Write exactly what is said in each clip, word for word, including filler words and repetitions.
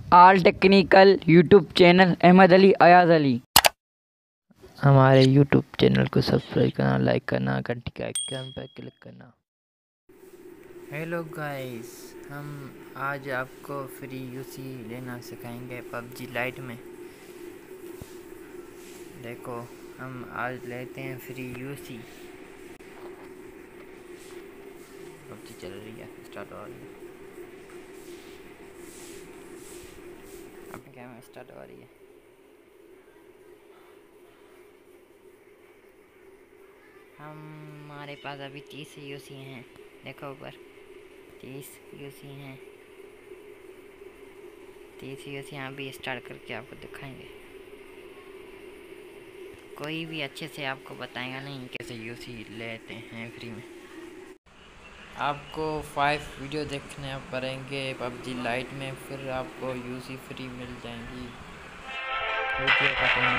आल technical YouTube channel Ahmed Ali Ayaz Ali. हमारे YouTube channel को subscribe करना, लाइक करना, घंटी के आइकन पर क्लिक करना। हेलो गाइस, हम आज आपको फ्री यूसी लेना सिखाएंगे पबजी लाइट में। देखो, हम आज लेते हैं फ्री यूसी। पबजी चल रही है, स्टार्ट हो रही है। अपने कैमरा स्टार्ट हो रही है। हमारे पास अभी तीस यूसी हैं। देखो ऊपर तीस यूसी हैं। तीस यूसी यहाँ भी स्टार्ट करके आपको दिखाएंगे। कोई भी अच्छे से आपको बताएगा नहीं कैसे यूसी लेते हैं फ्री में। आपको फाइव वीडियो देखने पड़ेंगे पबजी लाइट में, फिर आपको यूसी फ्री मिल जाएंगी। वीडियो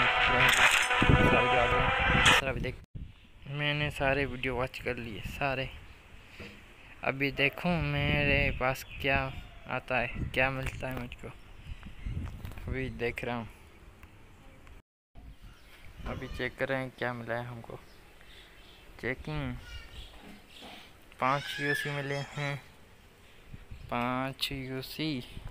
का भी देख, मैंने सारे वीडियो वॉच कर लिए सारे। अभी देखूं मेरे पास क्या आता है, क्या मिलता है मुझको। अभी देख रहा हूँ, अभी चेक कर रहे हैं क्या मिला है हमको। चेकिंग, पाँच यूसी मिले हैं। पाँच यूसी